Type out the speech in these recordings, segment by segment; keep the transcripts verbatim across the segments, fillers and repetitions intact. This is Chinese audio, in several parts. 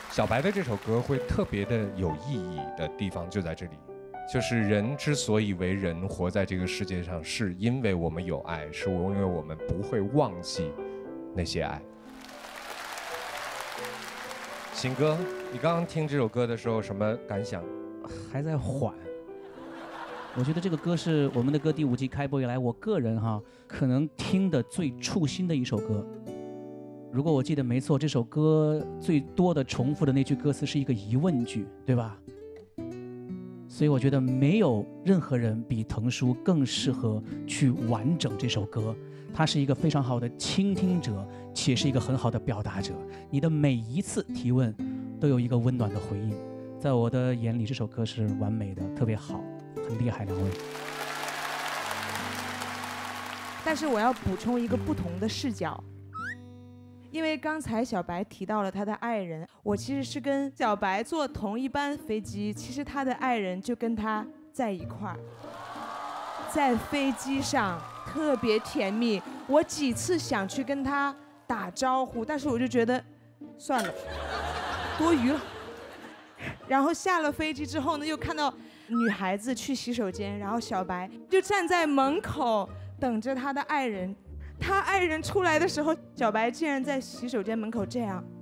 小白的这首歌会特别的有意义的地方就在这里，就是人之所以为人，活在这个世界上，是因为我们有爱，是因为我们不会忘记那些爱。新哥，你刚刚听这首歌的时候什么感想？ 还在缓。我觉得这个歌是我们的歌第五季开播以来，我个人哈可能听的最触心的一首歌。如果我记得没错，这首歌最多的重复的那句歌词是一个疑问句，对吧？所以我觉得没有任何人比腾叔更适合去完整这首歌。他是一个非常好的倾听者，且是一个很好的表达者。你的每一次提问都有一个温暖的回应，在我的眼里，这首歌是完美的，特别好，很厉害，两位。 但是我要补充一个不同的视角。因为刚才小白提到了他的爱人，我其实是跟小白坐同一班飞机，其实他的爱人就跟他在一块儿，在飞机上特别甜蜜。我几次想去跟他打招呼，但是我就觉得算了，多余了。然后下了飞机之后呢，又看到女孩子去洗手间，然后小白就站在门口等着他的爱人。他爱人出来的时候，小白竟然在洗手间门口这样。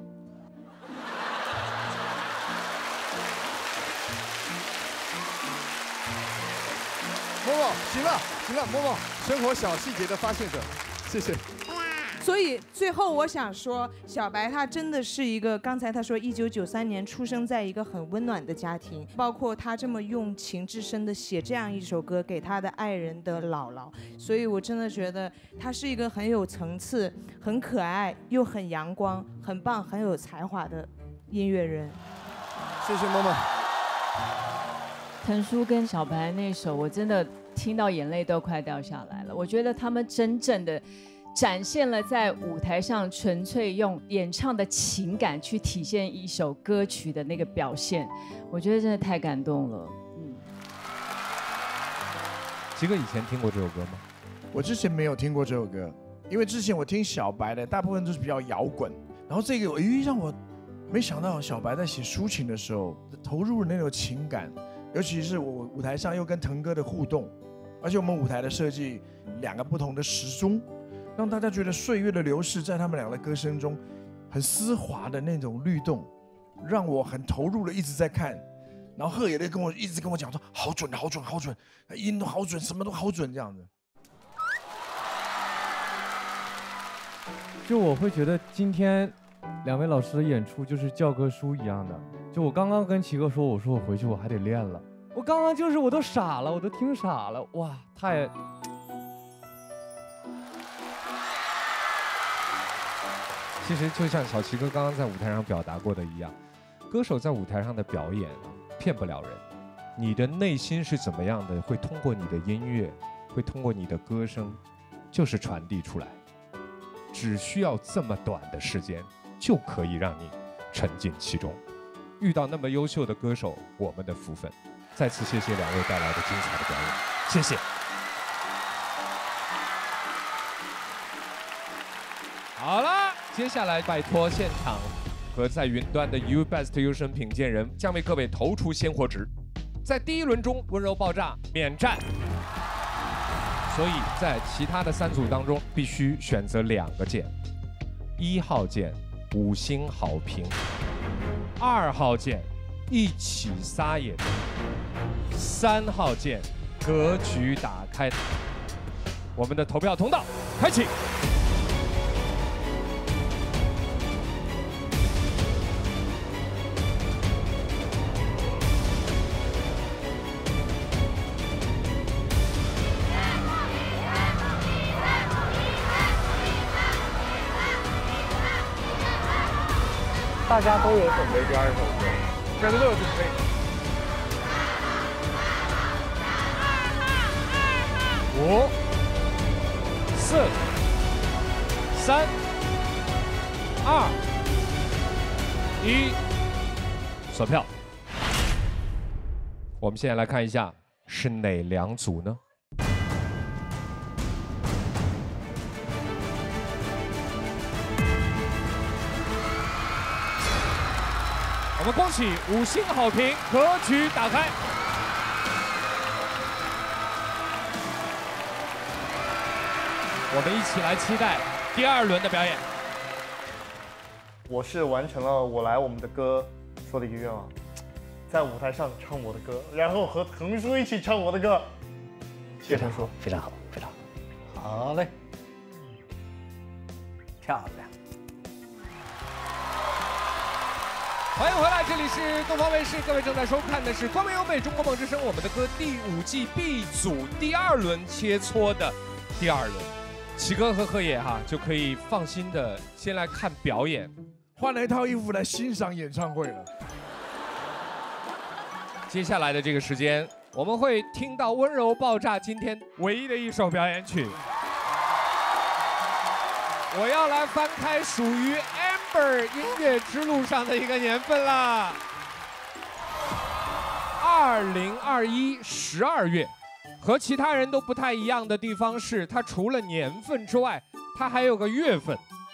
默默，行了，行了，默默，生活小细节的发现者，谢谢。 所以最后我想说，小白他真的是一个，刚才他说一九九三年出生在一个很温暖的家庭，包括他这么用情至深的写这样一首歌给他的爱人的姥姥，所以我真的觉得他是一个很有层次、很可爱又很阳光、很棒、很有才华的音乐人。 谢谢默默。 腾叔跟小白那首，我真的听到眼泪都快掉下来了。我觉得他们真正的展现了在舞台上纯粹用演唱的情感去体现一首歌曲的那个表现，我觉得真的太感动了。嗯， 吉哥以前听过这首歌吗？ 我之前没有听过这首歌，因为之前我听小白的大部分都是比较摇滚，然后这个咦让我没想到小白在写抒情的时候投入了那种情感，尤其是我舞台上又跟腾哥的互动，而且我们舞台的设计两个不同的时钟。让大家觉得岁月的流逝在他们俩的歌声中很丝滑的那种律动，让我很投入的一直在看。然后贺爷的跟我一直跟我讲说好准好准好准，音都好准，什么都好准这样子。 就我会觉得今天两位老师的演出就是教科书一样的。就我刚刚跟齐哥说，我说我回去我还得练了。我刚刚就是我都傻了，我都听傻了，哇，太。 其实就像小齐哥刚刚在舞台上表达过的一样，歌手在舞台上的表演啊，骗不了人。你的内心是怎么样的，会通过你的音乐，会通过你的歌声，就是传递出来。只需要这么短的时间，就可以让你沉浸其中。遇到那么优秀的歌手，我们的福分。再次谢谢两位带来的精彩的表演，谢谢。好了，接下来拜托现场和在云端的 U Best 优胜品鉴人将为各位投出鲜活值，在第一轮中温柔爆炸免战，所以在其他的三组当中必须选择两个键，一号键五星好评，二号键一起撒野，三号键格局打开。我们的投票通道开启。 大家都有准备第二首歌，真的都有准备。 五、四、三、二、一，锁票。我们现在来看一下是哪两组呢？ 我们恭喜五星好评，格局打开。我们一起来期待第二轮的表演。 我是完成了我来我们的歌说的一个愿望，在舞台上唱我的歌，然后和腾叔一起唱我的歌。谢谢腾叔， 非常好，非常好。 好嘞，漂亮。 欢迎回来，这里是东方卫视，各位正在收看的是《光明优美中国梦之声》我们的歌第五季 B 组第二轮切磋的第二轮。齐哥和贺野哈就可以放心的先来看表演， 换了一套衣服来欣赏演唱会了。 接下来的这个时间，我们会听到《温柔爆炸》今天唯一的一首表演曲。我要来翻开属于 Amber 音乐之路上的一个年份啦，二零二一十二月。和其他人都不太一样的地方是，它除了年份之外，它还有个月份。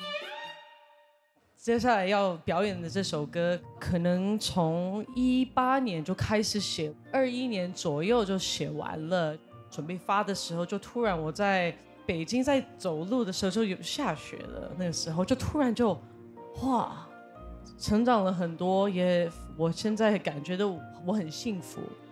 接下来要表演的这首歌，可能从一八年就开始写，二一年左右就写完了。准备发的时候，就突然我在北京在走路的时候就有下雪了，那个时候就突然就，哇，成长了很多，也我现在感觉到我很幸福。